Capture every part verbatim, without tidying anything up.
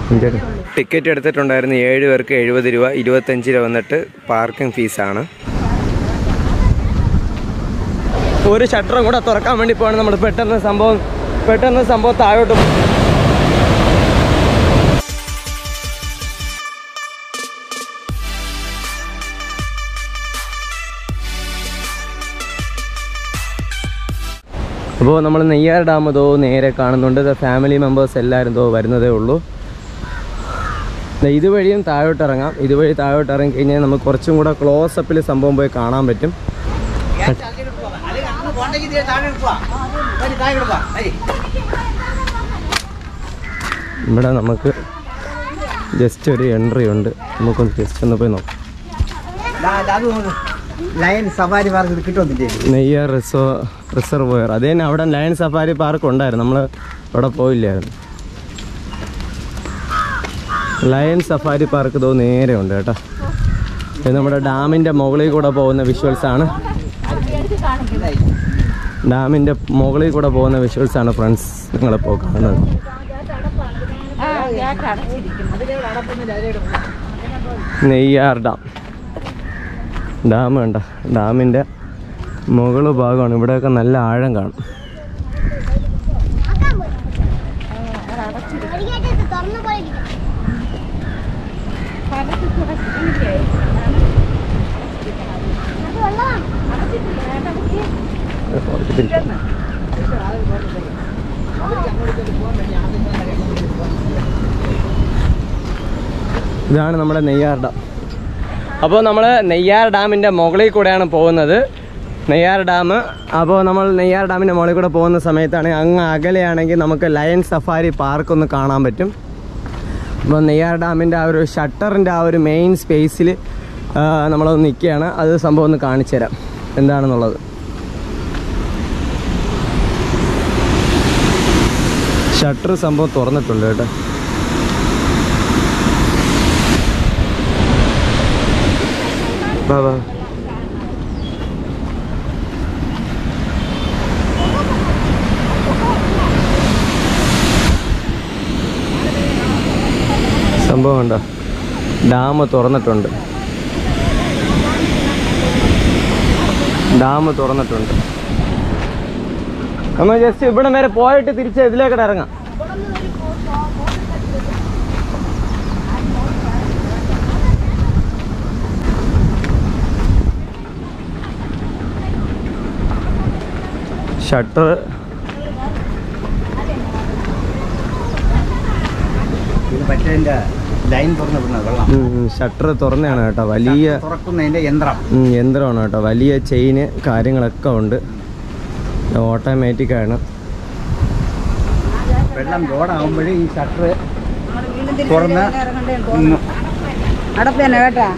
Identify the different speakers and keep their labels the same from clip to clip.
Speaker 1: Ticket എടുത്തിട്ടുണ്ടായിരുന്നു ഏഴ് പേർക്ക് എഴുപത് രൂപ, ഇരുപത്തഞ്ച് രൂപ വന്നിട്ട് പാർക്കിംഗ് ഫീസാണ്. ഒരു ഷട്ടറും കൂടെ തുറക്കാൻ വേണ്ടി പോവാണ് നമ്മൾ. പെട്ടെന്ന് സംഭവം പെട്ടെന്ന് സംഭവം താഴോട്ട് അപ്പോൾ നമ്മൾ നെയ്യാർ ഡാം തോ നേരെ കാണുന്നുണ്ട്. ഫാമിലി മെമ്പേഴ്സ് എല്ലാവരും തോ വരുന്നതേ ഉള്ളൂ. ഇതുവഴിയും താഴോട്ട് ഇറങ്ങാം. ഇതുവഴി താഴോട്ട് ഇറങ്ങി കഴിഞ്ഞാൽ നമുക്ക് കുറച്ചും കൂടെ ക്ലോസപ്പിൽ സംഭവം പോയി കാണാൻ പറ്റും. ഇവിടെ നമുക്ക് ജസ്റ്റ് ഒരു എൻട്രി ഉണ്ട്. നമുക്കൊന്ന് ജസ്റ്റ് ഒന്ന് പോയി നോക്കാം.
Speaker 2: ലയൺ സഫാരി പാർക്ക് കിട്ടുന്നില്ലേ?
Speaker 1: നെയ്യാർ റിസോ റിസർവോയർ അത് തന്നെ. അവിടെ ലയൺ സഫാരി പാർക്ക് ഉണ്ടായിരുന്നു, നമ്മൾ അവിടെ പോയില്ലായിരുന്നു. ലയൺ സഫാരി പാർക്ക് ഇതോ നേരെ ഉണ്ട് കേട്ടോ. ഇത് നമ്മുടെ ഡാമിൻ്റെ മുകളിൽ കൂടെ പോകുന്ന വിഷ്വൽസാണ്. ഡാമിൻ്റെ മുകളിൽ കൂടെ പോകുന്ന വിഷ്വൽസാണ് ഫ്രണ്ട്സ് നിങ്ങളിപ്പോൾ കാണുന്നത്. നെയ്യാർ ഡാം ഡാം വേണ്ട, ഡാമിൻ്റെ മുകൾ ഭാഗമാണ്. ഇവിടെയൊക്കെ നല്ല ആഴം കാണും. ഇതാണ് നമ്മുടെ നെയ്യാർ ഡാം. അപ്പോൾ നമ്മൾ നെയ്യാർ ഡാമിൻ്റെ മുകളിൽ കൂടെയാണ് പോകുന്നത്. നെയ്യാർ ഡാം. അപ്പോൾ നമ്മൾ നെയ്യാർ ഡാമിൻ്റെ മുകളിൽ കൂടെ പോകുന്ന സമയത്താണ് അങ്ങ് അകലെയാണെങ്കിൽ നമുക്ക് ലയൺ സഫാരി പാർക്ക് ഒന്ന് കാണാൻ പറ്റും. അപ്പോൾ നെയ്യാർ ഡാമിൻ്റെ ആ ഒരു ഷട്ടറിൻ്റെ ആ ഒരു മെയിൻ സ്പേസിൽ നമ്മളൊന്ന് നിൽക്കുകയാണ്. അത് സംഭവം ഒന്ന് കാണിച്ചു തരാം എന്താണെന്നുള്ളത്. ഷട്ടർ സംഭവം തുറന്നിട്ടുണ്ട് കേട്ടോ. വാ വാ. സംഭവം ഉണ്ടോ? ഡാം തുറന്നിട്ടുണ്ട്. ഡാം തുറന്നിട്ടുണ്ട്. നമ്മൾ ജസ്റ്റ് ഇവിടെ വരെ പോയിട്ട് തിരിച്ച് ഇതിലേക്കിടെ ഇറങ്ങാം. ഷട്ടർ ഷട്ടർ തുറന്നാണ് കേട്ടോ. വലിയ
Speaker 2: യന്ത്രം
Speaker 1: യന്ത്രമാണ് കേട്ടോ. വലിയ ചെയിന് കാര്യങ്ങളൊക്കെ ഉണ്ട്. ഓട്ടോമാറ്റിക് ആണ്.
Speaker 2: വെള്ളം ലോഡാകുമ്പോഴേ ഈ ഷട്ടർ തുറന്ന് അടപ്പന്നെ കേട്ടാ.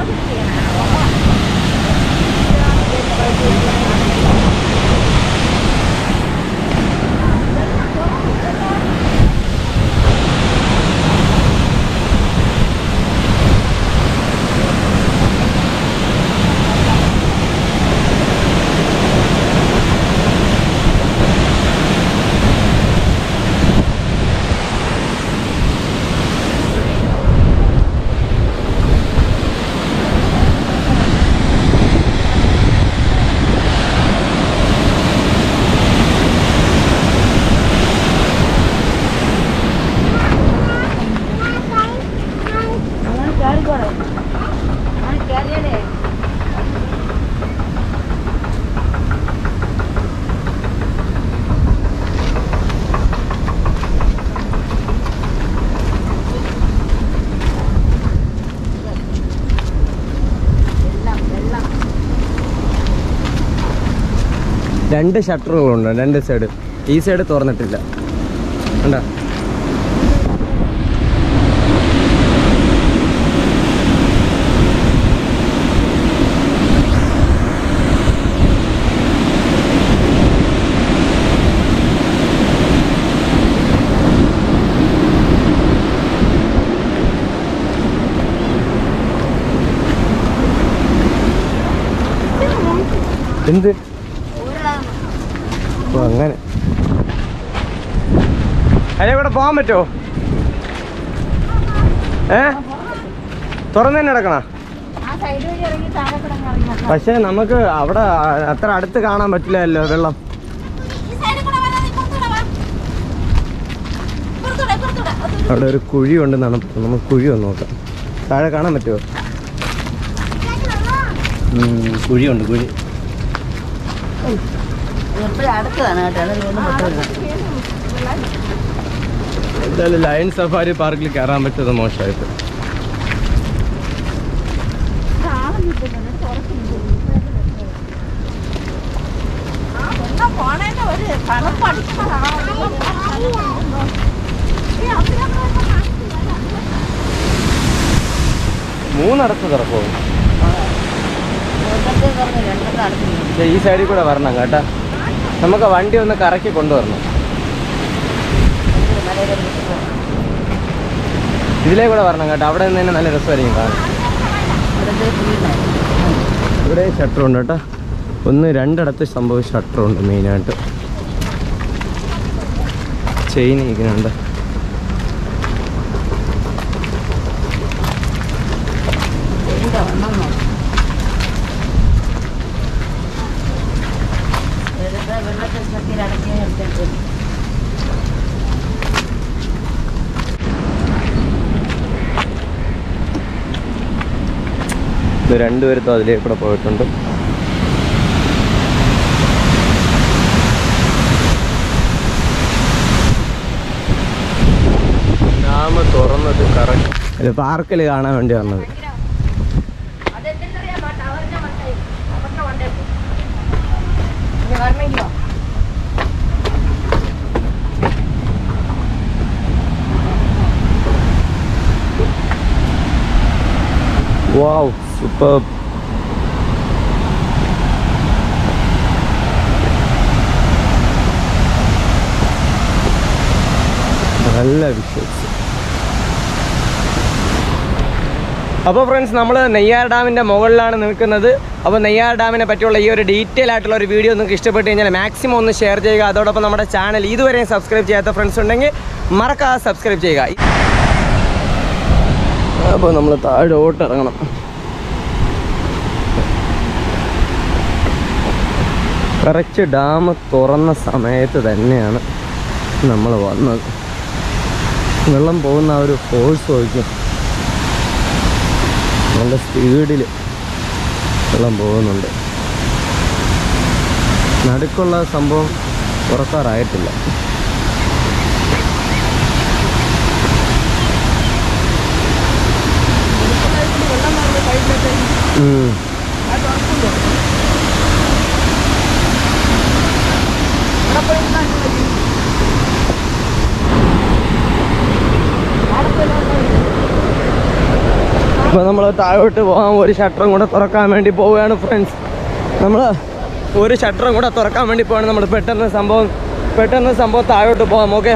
Speaker 1: രണ്ട് ഷട്ടറുകളുണ്ട് രണ്ട് സൈഡ്. ഈ സൈഡ് തുറന്നിട്ടില്ല കണ്ടോ. എന്ത് അങ്ങനെ അതിലെ കൂടെ പോകാൻ പറ്റുമോ? ഏ തുറന്നു തന്നെ കിടക്കണ? പക്ഷെ നമുക്ക് അവിടെ അത്ര അടുത്ത് കാണാൻ പറ്റില്ലല്ലോ വെള്ളം. അവിടെ ഒരു കുഴി ഉണ്ടെന്നാണ്. നമുക്ക് കുഴി ഒന്ന് നോക്കാം. താഴെ കാണാൻ പറ്റുമോ? കുഴിയുണ്ട്, കുഴി. എന്തായാലും ലയൺ സഫാരി പാർക്കിൽ കയറാൻ പറ്റുന്നത് മോശമായിട്ട്. മൂന്നടത്ത് തുറക്കോ? ഈ സൈഡിൽ കൂടെ വരണം കേട്ടാ. നമുക്ക് വണ്ടി ഒന്ന് കറക്കി കൊണ്ടുവരണം. ഇതിലേ കൂടെ വരണം കേട്ടോ. അവിടെ നിന്ന് തന്നെ നല്ല രസമായിരിക്കും കാണാൻ. ഇവിടെ ഷട്ടറുണ്ട് കേട്ടോ. ഒന്ന് രണ്ടിടത്ത് സംഭവം ഷട്ടറുണ്ട് മെയിനായിട്ട്. ചെയിൻ ഇരിക്കുന്നുണ്ട്. ഇത് രണ്ടുപേരത്തും അതിലേക്ക് കൂടെ പോയിട്ടുണ്ട്. ഡാം തുറന്നത് കറക്റ്റ് പാർക്കിൽ കാണാൻ വേണ്ടി വന്നത്. Wow, superb. നല്ല വിഷ്വൽസ്. അപ്പോൾ ഫ്രണ്ട്സ്, നമ്മൾ നെയ്യാർ ഡാമിൻ്റെ മുകളിലാണ് നിൽക്കുന്നത്. അപ്പോൾ നെയ്യാർ ഡാമിനെ പറ്റിയുള്ള ഈ ഒരു ഡീറ്റെയിൽ ആയിട്ടുള്ള ഒരു വീഡിയോ നിങ്ങൾക്ക് ഇഷ്ടപ്പെട്ട് കഴിഞ്ഞാൽ മാക്സിമം ഒന്ന് ഷെയർ ചെയ്യുക. അതോടൊപ്പം നമ്മുടെ ചാനൽ ഇതുവരെയും സബ്സ്ക്രൈബ് ചെയ്യാത്ത ഫ്രണ്ട്സ് ഉണ്ടെങ്കിൽ മറക്കാതെ സബ്സ്ക്രൈബ് ചെയ്യുക. അപ്പോൾ നമ്മൾ താഴോട്ട് ഇറങ്ങണം. കറക്റ്റ് ഡാം തുറന്ന സമയത്ത് തന്നെയാണ് നമ്മൾ വന്നത്. വെള്ളം പോകുന്ന ആ ഒരു ഫോഴ്സ് നോക്കും. നല്ല സ്പീഡിൽ വെള്ളം പോകുന്നുണ്ട്. നടുക്കുള്ള സംഭവം തുറക്കാറായിട്ടില്ല. അപ്പോൾ നമ്മൾ താഴോട്ട് പോകാൻ ഒരു ഷട്ടറും കൂടെ തുറക്കാൻ വേണ്ടി പോവുകയാണ് ഫ്രണ്ട്സ്. നമ്മൾ ഒരു ഷട്ടറും കൂടെ തുറക്കാൻ വേണ്ടി പോവാണ്. നമ്മൾ പെട്ടെന്ന് സംഭവം പെട്ടെന്ന് സംഭവം താഴോട്ട് പോകാം. ഓക്കെ,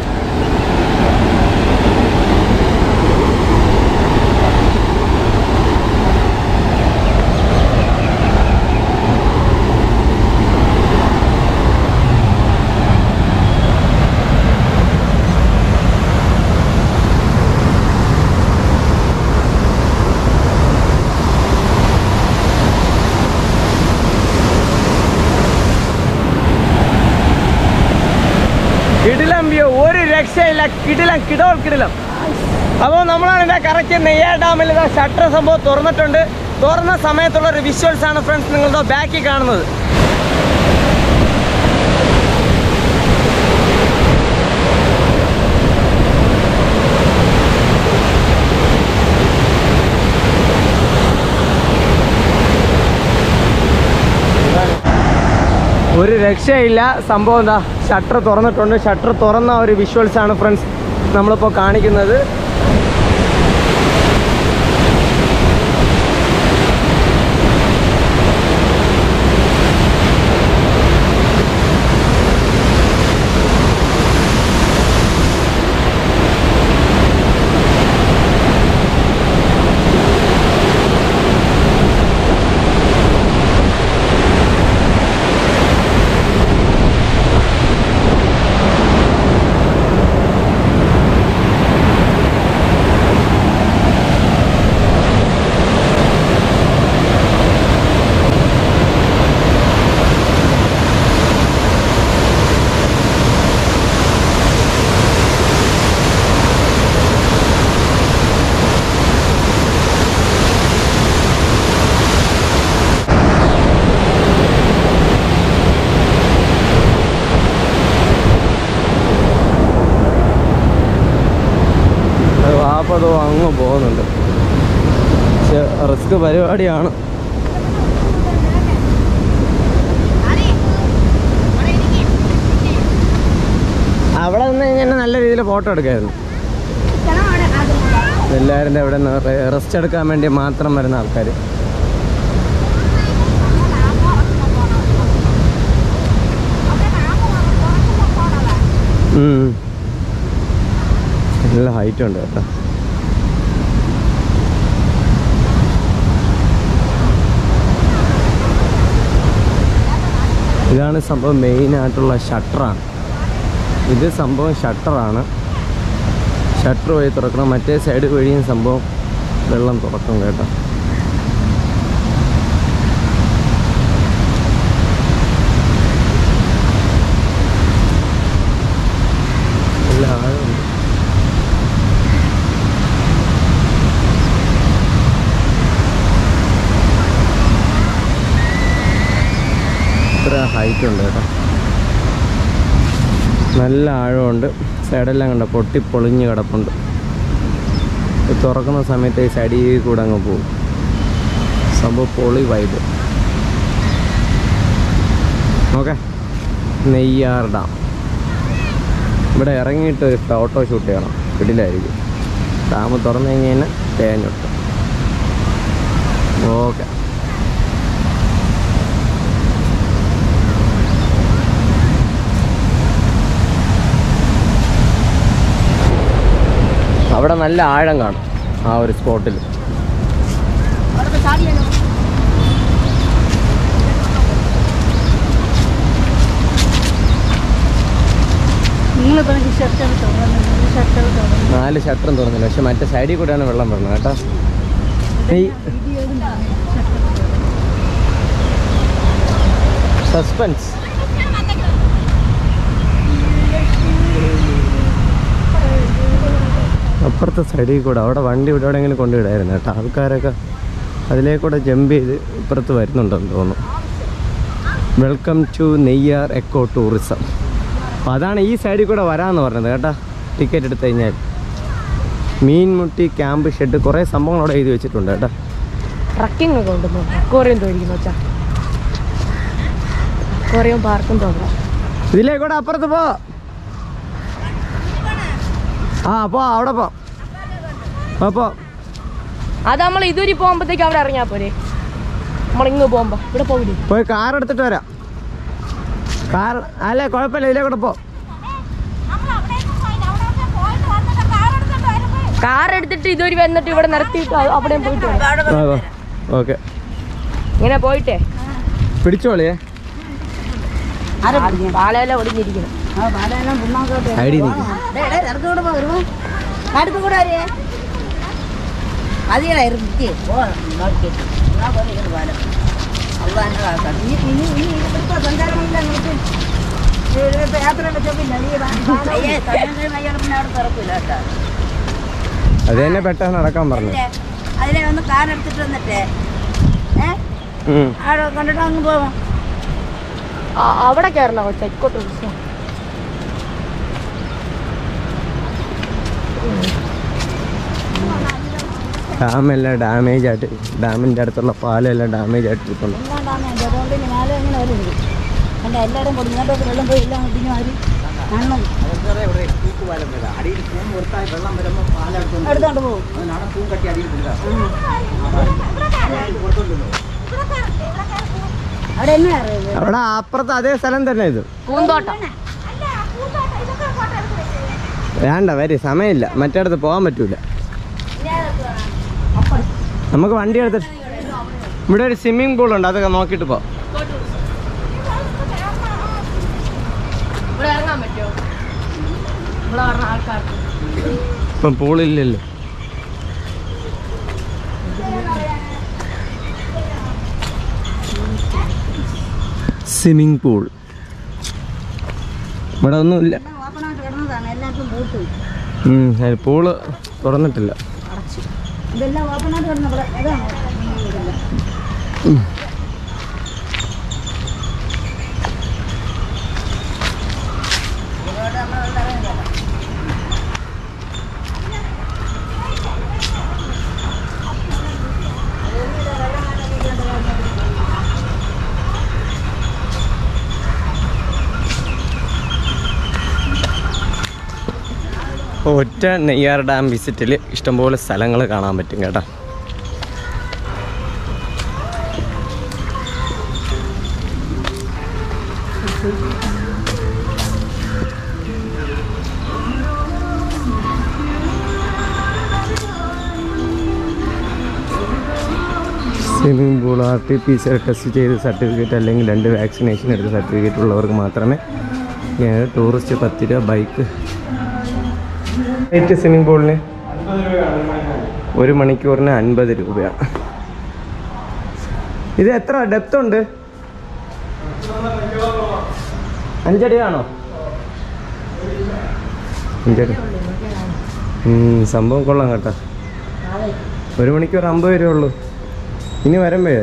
Speaker 1: കിടിലം വ്യൂ, ഒരു രക്ഷയില്ല. കിടിലം കിടോൾ കിടിലം. അപ്പോൾ നമ്മളാണ് ഇതിൻ്റെ കറക്റ്റ് നെയ്യാർ ഡാമിൽ ഷട്ടർ സംഭവം തുറന്നിട്ടുണ്ട്. തുറന്ന സമയത്തുള്ള ഒരു വിഷ്വൽസ് ആണ് ഫ്രണ്ട്സ് നിങ്ങളുടെ ബാക്കിൽ കാണുന്നത്. ഒരു രക്ഷയില്ല. സംഭവം എന്താ, ഷട്ടർ തുറന്നിട്ടുണ്ട്. ഷട്ടർ തുറന്ന ഒരു വിഷ്വൽസ് ആണ് ഫ്രണ്ട്സ് നമ്മളിപ്പോൾ കാണിക്കുന്നത്. അതോ അങ്ങ് പോകുന്നുണ്ട്. പക്ഷെ റിസ്ക് പരിപാടിയാണ്. അവിടെ നിന്ന് കഴിഞ്ഞാൽ നല്ല രീതിയിൽ ഫോട്ടോ എടുക്കായിരുന്നു. എല്ലാവരും ഇവിടെ നിന്ന് റെസ്റ്റ് എടുക്കാൻ വേണ്ടി മാത്രം വരുന്ന ആൾക്കാർ. നല്ല ഹൈറ്റ് ഉണ്ട് കേട്ടോ. ഇതാണ് സംഭവം. മെയിനായിട്ടുള്ള ഷട്ടറാണ് ഇത്. സംഭവം ഷട്ടറാണ്. ഷട്ടർ വഴി തുറക്കണം. മറ്റേ സൈഡ് വഴിയും സംഭവം വെള്ളം തുറക്കും കേട്ടോ. നല്ല ആഴമുണ്ട്. ഇത്ര ഹൈറ്റ് ഉണ്ട് കേട്ടോ. നല്ല ആഴമുണ്ട്. സൈഡെല്ലാം കണ്ട പൊട്ടി പൊളിഞ്ഞ് കിടപ്പുണ്ട്. തുറക്കുന്ന സമയത്ത് ഈ സൈഡിൽ കൂടെ അങ്ങ് പോകും. സംഭവം പൊളി വൈബ്. Okay, Neyyar dam. ഇവിടെ ഇറങ്ങിയിട്ട് ഒരു ഫോട്ടോ ഷൂട്ട് ചെയ്യണം. വീട്ടിലായിരിക്കും. ഡാം തുറന്നു കഴിഞ്ഞാൽ തേഞ്ഞൊട്ട്. ഓക്കെ, അവിടെ നല്ല ആഴം കാണും ആ ഒരു സ്പോട്ടിൽ. നാല് ഷട്ടറും തുറന്നില്ല. പക്ഷെ മറ്റേ സൈഡിൽ കൂടെയാണ് വെള്ളം വരുന്നത് കേട്ടോ. സസ്പെൻസ്. അപ്പുറത്തെ സൈഡിൽ കൂടെ അവിടെ വണ്ടി ഇവിടെ എവിടെയെങ്കിലും കൊണ്ടുവിടായിരുന്നു കേട്ടോ. ആൾക്കാരൊക്കെ അതിലേക്കൂടെ ജമ്പ് ചെയ്ത് ഇപ്പുറത്ത് വരുന്നുണ്ടെന്ന് തോന്നുന്നു. Welcome to Neyyar eco tourism. അപ്പോൾ അതാണ് ഈ സൈഡിൽ കൂടെ വരാമെന്ന് പറഞ്ഞത് കേട്ടോ. ടിക്കറ്റ് എടുത്തു കഴിഞ്ഞാൽ മീൻമുട്ടി ക്യാമ്പ് ഷെഡ് കുറേ സംഭവങ്ങൾ അവിടെ എഴുതി വെച്ചിട്ടുണ്ട് കേട്ടോ.
Speaker 3: ട്രക്കിംഗ് ഒക്കെ ഉണ്ടെന്ന് അക്വേറിയം തോന്നിക്കുന്നു വെച്ചാ. അക്വേറിയം പാർക്കും തോന്നാം.
Speaker 1: ഇതിലേക്കൂടെ അപ്പുറത്ത് പോ. ആ പോ, അവിടെ പോ. അപ്പോ
Speaker 3: അത് നമ്മൾ ഇതുവരെ പോകുമ്പോഴത്തേക്ക് അവിടെ ഇറങ്ങിയാ പോരെ. നമ്മളിങ്ങ് പോകുമ്പോ ഇവിടെ പോകില്ലേ.
Speaker 1: പോയി കാർ എടുത്തിട്ട് വരാം. കാർ അല്ലേ, കുഴപ്പമില്ല. ഇതിലേക്കൂടെ പോ.
Speaker 3: കാർ എടുത്തിട്ട് ഇതുവരെ വന്നിട്ട് ഇവിടെ നിർത്തിയിട്ട് അവിടെ പോയിട്ട് വരാം.
Speaker 1: ഓക്കെ,
Speaker 3: ഇങ്ങനെ പോയിട്ടേ
Speaker 1: പിടിച്ചോളിയേ.
Speaker 3: പാലയെല്ലാം ഒടിഞ്ഞിരിക്കണം.
Speaker 1: ഐ ഡി നിൽക്കും. അത് തന്നെ പെട്ടെന്ന് നടക്കാൻ പറഞ്ഞു.
Speaker 4: അതിലെ ഒന്ന് കാർ എടുത്തിട്ട് വന്നിട്ടേ കണ്ടിട്ട് അങ്ങ് പോവാം.
Speaker 3: അവിടെ കയറണ തെക്കോട്ട്
Speaker 1: ഡാമെല്ലാം ഡാമേജ് ആയിട്ട്, ഡാമിൻ്റെ അടുത്തുള്ള പാലെല്ലാം ഡാമേജ് ആയിട്ട് ഇരിക്കുന്നു.
Speaker 4: അതുകൊണ്ട് ഞാൻ എങ്ങനെ വരും എൻ്റെ എല്ലാവരും കൊടുക്കും. ഇങ്ങോട്ടൊക്കെ വെള്ളം പോയി എല്ലാം ഒട്ടിഞ്ഞു മാറി കാണണം. എടുത്തോണ്ട് പോകും. അവിടെ എന്നാ അറിയാം.
Speaker 1: അവിടെ അപ്പുറത്ത് അതേ സ്ഥലം തന്നെ ഇത്.
Speaker 3: പൂന്തോട്ടം.
Speaker 1: വേണ്ട, വരി, സമയമില്ല. മറ്റേടത്ത് പോകാൻ പറ്റൂല. നമുക്ക് വണ്ടി എടുത്തിട്ട് ഇവിടെ ഒരു സ്വിമ്മിങ് പൂൾ ഉണ്ട്. അതൊക്കെ നോക്കിയിട്ട് പോ.
Speaker 3: ഇവിടെ ഇറങ്ങാൻ പറ്റുമോ? ഇവിടെ പറഞ്ഞ ആൾക്കാർക്ക്
Speaker 1: ഇപ്പം പൂളില്ലല്ലോ. സ്വിമ്മിങ് പൂൾ ഇവിടെ ഒന്നുമില്ല.
Speaker 4: ഓപ്പണായിട്ട് കിടന്നതാണ്. എല്ലാവർക്കും ബോട്ട്
Speaker 1: പൂള് തുറന്നിട്ടില്ല.
Speaker 4: ഇതെല്ലാം ഓപ്പണായിട്ട് കിടന്ന ഇവിടെ അതാണ്.
Speaker 1: ഒറ്റ നെയ്യാർ ഡാം വിസിറ്റിൽ ഇഷ്ടംപോലെ സ്ഥലങ്ങൾ കാണാൻ പറ്റും കേട്ടോ. Swimming pool, R T P C R test ചെയ്ത് സർട്ടിഫിക്കറ്റ് അല്ലെങ്കിൽ രണ്ട് വാക്സിനേഷൻ എടുത്ത സർട്ടിഫിക്കറ്റ് ഉള്ളവർക്ക് മാത്രമേ ടൂറിസ്റ്റ് പത്ത് രൂപ ബൈക്ക്. റേറ്റ് സ്വിമ്മിംഗ് പൂളിന് ഒരു മണിക്കൂറിന് അൻപത് രൂപയാണ്. ഇത് എത്ര ഡെപ്ത് ഉണ്ട്? അഞ്ചടിയാണോ? അഞ്ചടി. സംഭവം കൊള്ളാം കേട്ടോ. ഒരു മണിക്കൂർ അമ്പത് രൂപ ഉള്ളൂ. ഇനി വരുമ്പോഴേ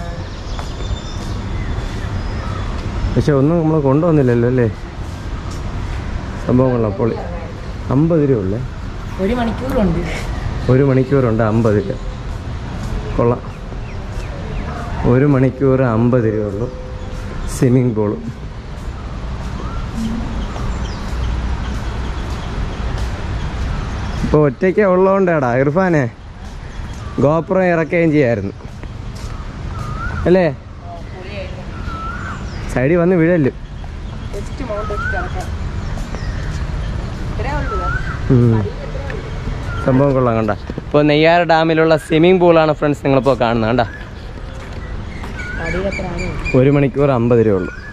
Speaker 1: പക്ഷെ ഒന്നും നമ്മൾ കൊണ്ടുവന്നില്ലല്ലോ അല്ലേ. സംഭവം കൊള്ളാം, പൊളി. അമ്പത് രൂപ ഉള്ളേ.
Speaker 3: ഒരു മണിക്കൂറുണ്ട്.
Speaker 1: ഒരു മണിക്കൂറുണ്ട് അമ്പത് രൂപ. കൊള്ളാം. ഒരു മണിക്കൂർ അമ്പത് രൂപ ഉള്ളൂ സ്വിമ്മിംഗ് പൂള്. ഇപ്പോൾ ഒറ്റയ്ക്ക് ഉള്ളതുകൊണ്ടാടാ ഇർഫാനെ ഗോപ്രോ ഇറക്കുകയും ചെയ്യായിരുന്നു അല്ലേ. സൈഡിൽ വന്ന് വീഴല്ലോ. സംഭവം കൊള്ളാം കണ്ട. ഇപ്പോൾ നെയ്യാർ ഡാമിലുള്ള സ്വിമ്മിംഗ് പൂളാണ് ഫ്രണ്ട്സ് നിങ്ങളിപ്പോൾ കാണുന്നത് കണ്ട. ഒരു മണിക്കൂർ അമ്പത് രൂപ ഉള്ളൂ.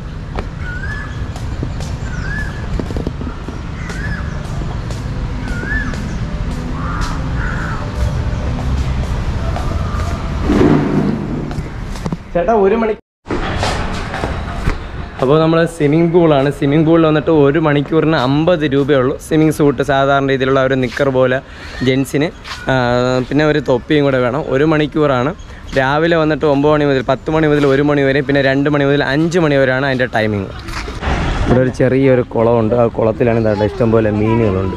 Speaker 1: ചേട്ടാ ഒരു മണി. അപ്പോൾ നമ്മൾ സ്വിമ്മിംഗ് പൂളാണ്. സ്വിമ്മിംഗ് പൂളിൽ വന്നിട്ട് ഒരു മണിക്കൂറിന് അമ്പത് രൂപയുള്ളൂ. സ്വിമ്മിംഗ് സൂട്ട് സാധാരണ രീതിയിലുള്ള ഒരു നിക്കർ പോലെ ജെൻസിന്, പിന്നെ ഒരു തൊപ്പിയും കൂടെ വേണം. ഒരു മണിക്കൂറാണ്. രാവിലെ വന്നിട്ട് ഒമ്പത് മണി മുതൽ പത്ത് മണി മുതൽ ഒരു മണി വരെ, പിന്നെ രണ്ട് മണി മുതൽ അഞ്ച് മണി വരെയാണ് അതിൻ്റെ ടൈമിങ്. ഇവിടെ ഒരു ചെറിയൊരു കുളമുണ്ട്. ആ കുളത്തിലാണ് എന്താ ഇഷ്ടംപോലെ മീനുകളുണ്ട്.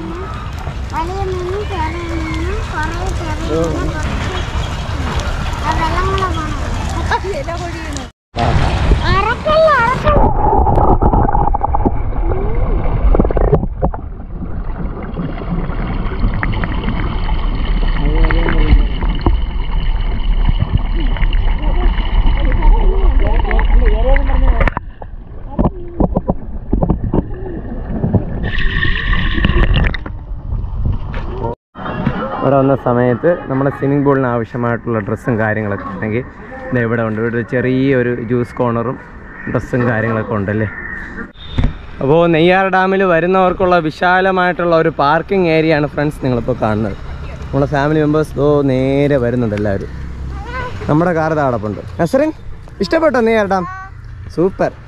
Speaker 1: ഇവിടെ വന്ന സമയത്ത് നമ്മുടെ സ്വിമ്മിംഗ് പൂളിന് ആവശ്യമായിട്ടുള്ള ഡ്രസ്സും കാര്യങ്ങളൊക്കെ ഉണ്ടെങ്കിൽ ഇത് ഇവിടെ ഉണ്ട്. ഇവിടെ ചെറിയൊരു ജ്യൂസ് കോർണറും ഡ്രസ്സും കാര്യങ്ങളൊക്കെ ഉണ്ടല്ലേ. അപ്പോൾ നെയ്യാർ ഡാമിൽ വരുന്നവർക്കുള്ള വിശാലമായിട്ടുള്ള ഒരു പാർക്കിംഗ് ഏരിയ ആണ് ഫ്രണ്ട്സ് നിങ്ങളിപ്പോൾ കാണുന്നത്. നമ്മുടെ ഫാമിലി മെമ്പേഴ്സ് ഓ നേരെ വരുന്നുണ്ട് എല്ലാവരും. നമ്മുടെ കാർ താടപ്പുണ്ട്. നസറിൻ ഇഷ്ടപ്പെട്ടോ നെയ്യാർ ഡാം? സൂപ്പർ.